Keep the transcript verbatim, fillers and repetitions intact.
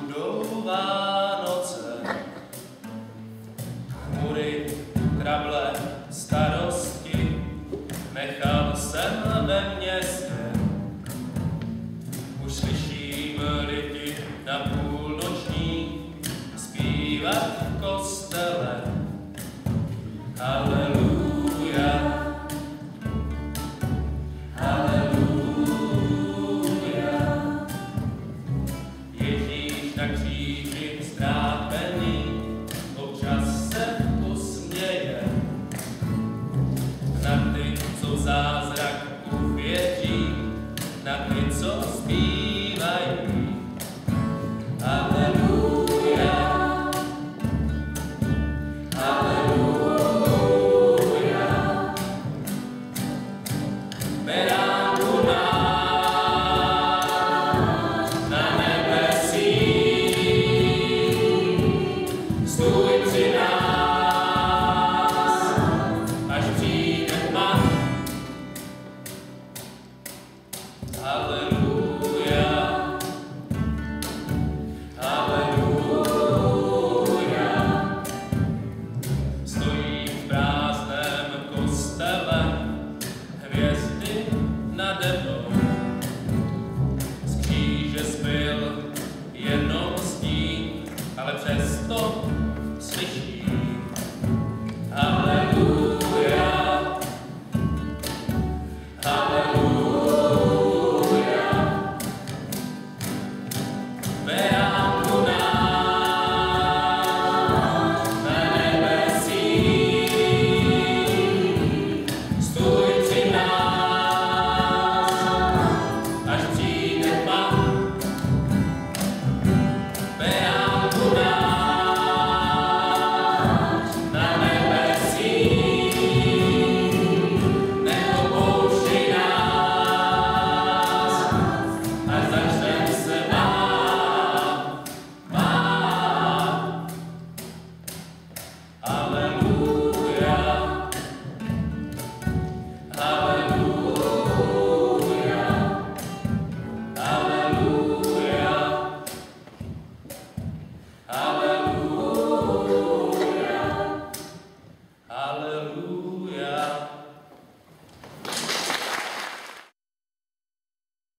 budou Vánoce. Chmury, trable, starosti, nechal jsem ve městě. Už slyším lidi na půlnoční zpívat v kostele. Haleluja, haleluja. Ježíš na kříži ztrápený občas se usměje. Na ty, co zázrak uvěří, na ty, co zpívají. Haleluja, haleluja. Beránku náš na nebesích, stůj při nás, až přijde tma. Haleluja, haleluja. Stojí v prázdném kostele hvězdy nade mnou. Z kříže zbyl jenom stín, ale přesto slyším. Haleluja, haleluja. Beránku náš na nebesích, stůj při nás, až přijde tma. Beránku náš na nebesích, neopouštěj nás, až začnem se bát, bát. Haleluja, haleluja, haleluja, haleluja, haleluja.